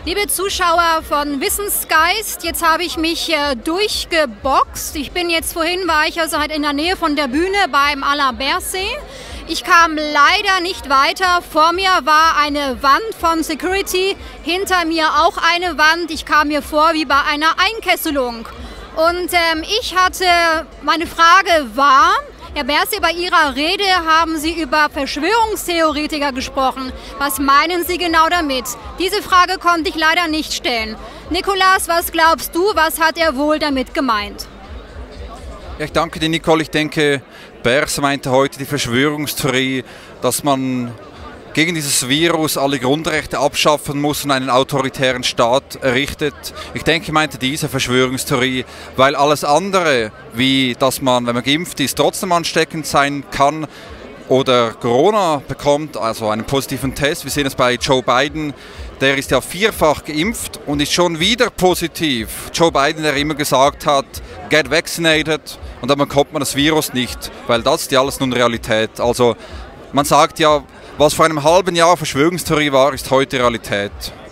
Liebe Zuschauer von Wissensgeist, jetzt habe ich mich durchgeboxt. War ich also halt in der Nähe von der Bühne beim Alain Berset. Ich kam leider nicht weiter. Vor mir war eine Wand von Security, hinter mir auch eine Wand. Ich kam mir vor wie bei einer Einkesselung. Und meine Frage war: Herr Berset, bei Ihrer Rede haben Sie über Verschwörungstheoretiker gesprochen. Was meinen Sie genau damit? Diese Frage konnte ich leider nicht stellen. Nicolas, was glaubst du, was hat er wohl damit gemeint? Ja, ich danke dir, Nicole. Ich denke, Berset meinte heute die Verschwörungstheorie, dass man gegen dieses Virus alle Grundrechte abschaffen muss und einen autoritären Staat errichtet. Ich denke, er meinte diese Verschwörungstheorie, weil alles andere, wie dass man, wenn man geimpft ist, trotzdem ansteckend sein kann oder Corona bekommt, also einen positiven Test. Wir sehen es bei Joe Biden, der ist ja 4-fach geimpft und ist schon wieder positiv. Joe Biden, der immer gesagt hat, get vaccinated, und dann bekommt man das Virus nicht, weil das ist ja alles nun Realität. Also man sagt ja, was vor einem halben Jahr Verschwörungstheorie war, ist heute Realität.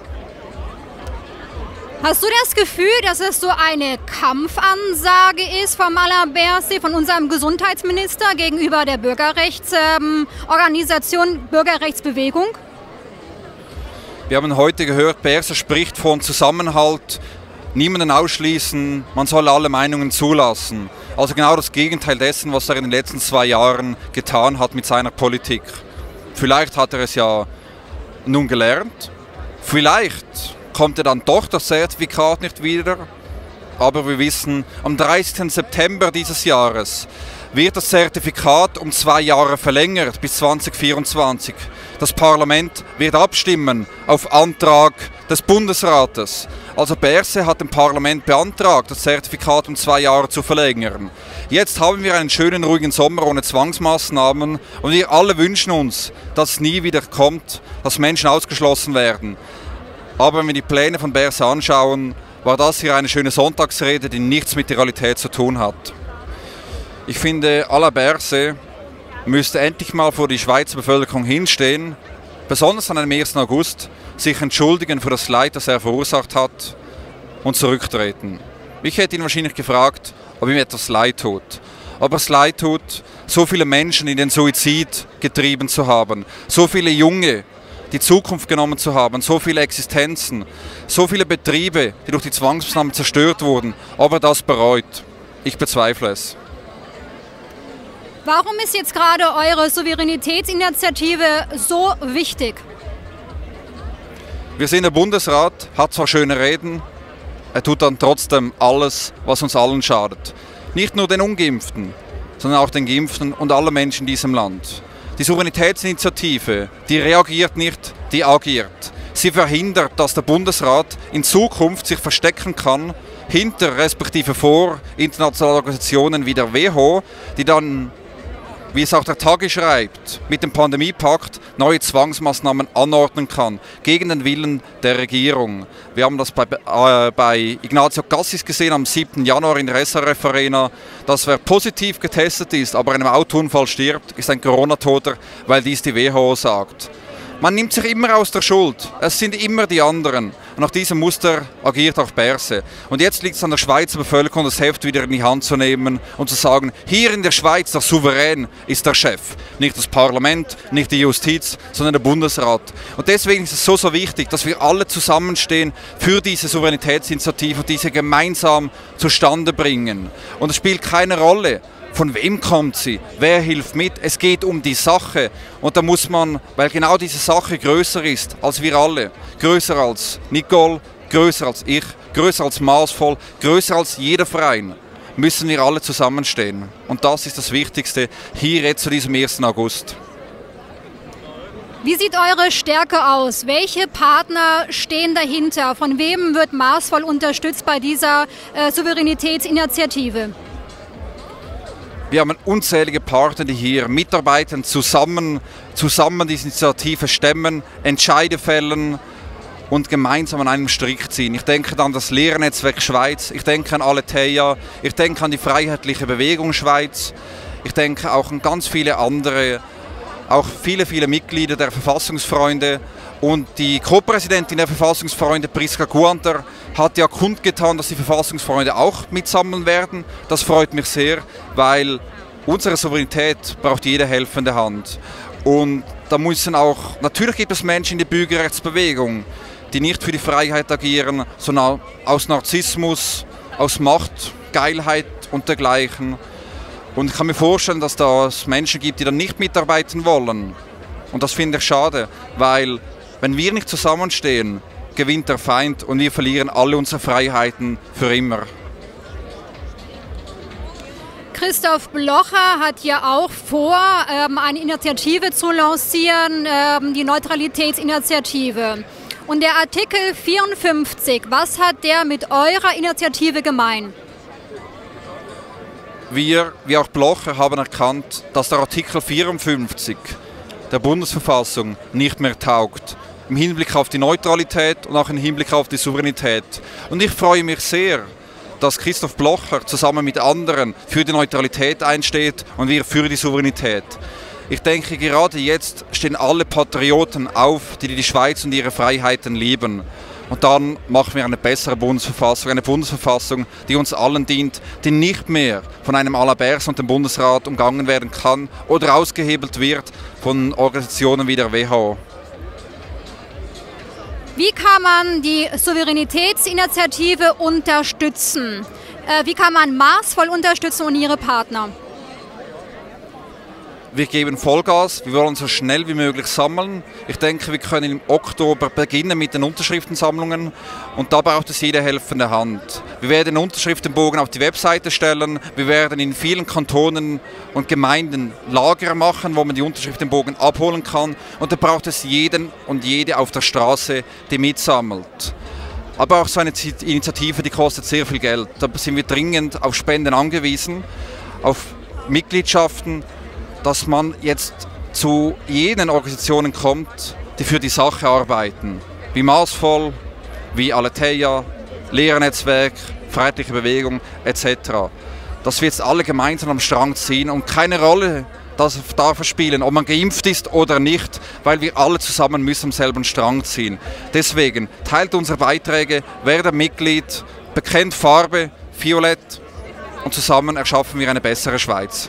Hast du das Gefühl, dass es so eine Kampfansage ist vom Alain Berset, von unserem Gesundheitsminister gegenüber der Bürgerrechtsorganisation, Bürgerrechtsbewegung? Wir haben heute gehört, Berset spricht von Zusammenhalt, niemanden ausschließen, man soll alle Meinungen zulassen. Also genau das Gegenteil dessen, was er in den letzten 2 Jahren getan hat mit seiner Politik. Vielleicht hat er es ja nun gelernt, vielleicht kommt er dann doch das Zertifikat nicht wieder, aber wir wissen, am 30. September dieses Jahres wird das Zertifikat um 2 Jahre verlängert bis 2024. Das Parlament wird abstimmen auf Antrag des Bundesrates. Also Berset hat dem Parlament beantragt, das Zertifikat um 2 Jahre zu verlängern. Jetzt haben wir einen schönen, ruhigen Sommer ohne Zwangsmaßnahmen und wir alle wünschen uns, dass es nie wieder kommt, dass Menschen ausgeschlossen werden. Aber wenn wir die Pläne von Berset anschauen, war das hier eine schöne Sonntagsrede, die nichts mit der Realität zu tun hat. Ich finde, Alain Berset müsste endlich mal vor die Schweizer Bevölkerung hinstehen, besonders an dem 1. August, sich entschuldigen für das Leid, das er verursacht hat und zurücktreten. Ich hätte ihn wahrscheinlich gefragt, ob ihm etwas leid tut. Ob es leid tut, so viele Menschen in den Suizid getrieben zu haben, so viele Junge die Zukunft genommen zu haben, so viele Existenzen, so viele Betriebe, die durch die Zwangsmaßnahmen zerstört wurden, ob er das bereut. Ich bezweifle es. Warum ist jetzt gerade eure Souveränitätsinitiative so wichtig? Wir sehen, der Bundesrat hat zwar schöne Reden, er tut dann trotzdem alles, was uns allen schadet. Nicht nur den Ungeimpften, sondern auch den Geimpften und allen Menschen in diesem Land. Die Souveränitätsinitiative, die reagiert nicht, die agiert. Sie verhindert, dass der Bundesrat in Zukunft sich verstecken kann hinter respektive vor internationalen Organisationen wie der WHO, die dann, wie es auch der Tagi schreibt, mit dem Pandemiepakt neue Zwangsmaßnahmen anordnen kann, gegen den Willen der Regierung. Wir haben das bei Ignazio Cassis gesehen am 7. Januar in der SRF Arena, dass wer positiv getestet ist, aber in einem Autounfall stirbt, ist ein Corona-Toter, weil dies die WHO sagt. Man nimmt sich immer aus der Schuld. Es sind immer die anderen. Und nach diesem Muster agiert auch Berset. Und jetzt liegt es an der Schweizer Bevölkerung, das Heft wieder in die Hand zu nehmen und zu sagen, hier in der Schweiz, der Souverän ist der Chef. Nicht das Parlament, nicht die Justiz, sondern der Bundesrat. Und deswegen ist es so wichtig, dass wir alle zusammenstehen für diese Souveränitätsinitiative und diese gemeinsam zustande bringen. Und es spielt keine Rolle, von wem kommt sie? Wer hilft mit? Es geht um die Sache. Und da muss man, weil genau diese Sache größer ist als wir alle, größer als Nicole, größer als ich, größer als Maßvoll, größer als jeder Verein, müssen wir alle zusammenstehen. Und das ist das Wichtigste hier jetzt zu diesem 1. August. Wie sieht eure Stärke aus? Welche Partner stehen dahinter? Von wem wird maßvoll unterstützt bei dieser Souveränitätsinitiative? Wir haben unzählige Partner, die hier mitarbeiten, zusammen diese Initiative stemmen, Entscheide fällen und gemeinsam an einem Strick ziehen. Ich denke an das Lehrernetzwerk Schweiz, ich denke an Aletheia, ich denke an die Freiheitliche Bewegung Schweiz, ich denke auch an ganz viele andere auch viele, viele Mitglieder der Verfassungsfreunde und die Co-Präsidentin der Verfassungsfreunde, Priska Guanter, hat ja kundgetan, dass die Verfassungsfreunde auch mitsammeln werden. Das freut mich sehr, weil unsere Souveränität braucht jede helfende Hand. Und da müssen auch, natürlich gibt es Menschen in der Bürgerrechtsbewegung, die nicht für die Freiheit agieren, sondern aus Narzissmus, aus Macht, Geilheit und dergleichen. Und ich kann mir vorstellen, dass es Menschen gibt, die dann nicht mitarbeiten wollen. Und das finde ich schade, weil wenn wir nicht zusammenstehen, gewinnt der Feind und wir verlieren alle unsere Freiheiten für immer. Christoph Blocher hat ja auch vor, eine Initiative zu lancieren, die Neutralitätsinitiative. Und der Artikel 54, was hat der mit eurer Initiative gemein? Wir, wie auch Blocher, haben erkannt, dass der Artikel 54 der Bundesverfassung nicht mehr taugt. Im Hinblick auf die Neutralität und auch im Hinblick auf die Souveränität. Und ich freue mich sehr, dass Christoph Blocher zusammen mit anderen für die Neutralität einsteht und wir für die Souveränität. Ich denke, gerade jetzt stehen alle Patrioten auf, die die Schweiz und ihre Freiheiten lieben. Und dann machen wir eine bessere Bundesverfassung, die uns allen dient, die nicht mehr von einem à la Bers und dem Bundesrat umgangen werden kann oder ausgehebelt wird von Organisationen wie der WHO. Wie kann man die Souveränitätsinitiative unterstützen? Wie kann man maßvoll unterstützen und ihre Partner? Wir geben Vollgas, wir wollen so schnell wie möglich sammeln. Ich denke, wir können im Oktober beginnen mit den Unterschriftensammlungen und da braucht es jede helfende Hand. Wir werden den Unterschriftenbogen auf die Webseite stellen, wir werden in vielen Kantonen und Gemeinden Lager machen, wo man die Unterschriftenbogen abholen kann und da braucht es jeden und jede auf der Straße, die mitsammelt. Aber auch so eine Initiative, die kostet sehr viel Geld. Da sind wir dringend auf Spenden angewiesen, auf Mitgliedschaften, dass man jetzt zu jenen Organisationen kommt, die für die Sache arbeiten, wie Maßvoll, wie Aletheia, Lehrernetzwerk, Freiheitliche Bewegung etc. Dass wir jetzt alle gemeinsam am Strang ziehen und keine Rolle darf spielen, ob man geimpft ist oder nicht, weil wir alle zusammen müssen am selben Strang ziehen. Deswegen teilt unsere Beiträge, werdet Mitglied, bekennt Farbe, Violett und zusammen erschaffen wir eine bessere Schweiz.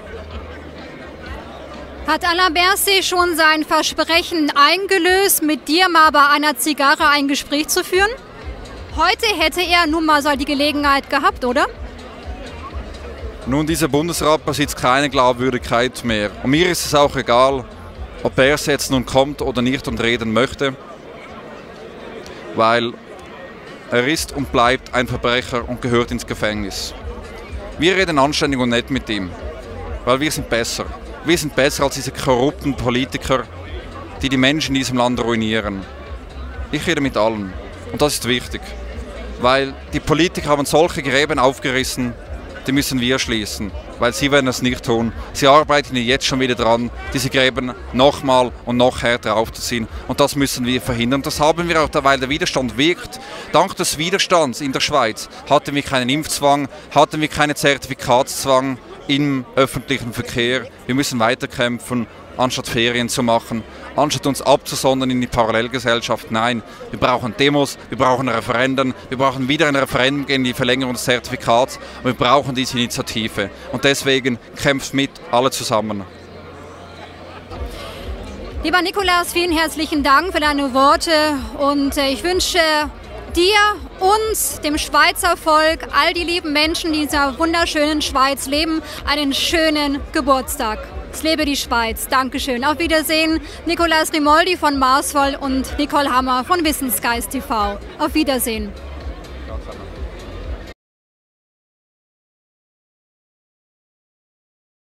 Hat Alain Berset schon sein Versprechen eingelöst, mit dir mal bei einer Zigarre ein Gespräch zu führen? Heute hätte er nun mal so die Gelegenheit gehabt, oder? Nun, dieser Bundesrat besitzt keine Glaubwürdigkeit mehr. Und mir ist es auch egal, ob Berset jetzt nun kommt oder nicht und reden möchte, weil er ist und bleibt ein Verbrecher und gehört ins Gefängnis. Wir reden anständig und nett mit ihm, weil wir sind besser. Wir sind besser als diese korrupten Politiker, die die Menschen in diesem Land ruinieren. Ich rede mit allen und das ist wichtig, weil die Politiker haben solche Gräben aufgerissen, die müssen wir schließen, weil sie werden es nicht tun. Sie arbeiten jetzt schon wieder dran, diese Gräben nochmal und noch härter aufzuziehen und das müssen wir verhindern. Das haben wir auch, weil der Widerstand wirkt. Dank des Widerstands in der Schweiz hatten wir keinen Impfzwang, hatten wir keinen Zertifikatszwang im öffentlichen Verkehr. Wir müssen weiterkämpfen, anstatt Ferien zu machen, anstatt uns abzusondern in die Parallelgesellschaft. Nein, wir brauchen Demos, wir brauchen Referenden, wir brauchen wieder ein Referendum gegen die Verlängerung des Zertifikats und wir brauchen diese Initiative. Und deswegen kämpft mit, alle zusammen. Lieber Nikolaus, vielen herzlichen Dank für deine Worte und ich wünsche dir, uns, dem Schweizer Volk, all die lieben Menschen, die in dieser wunderschönen Schweiz leben, einen schönen Geburtstag. Es lebe die Schweiz. Dankeschön. Auf Wiedersehen, Nikolaus Rimoldi von Maßvoll und Nicole Hammer von Wissensgeist TV. Auf Wiedersehen.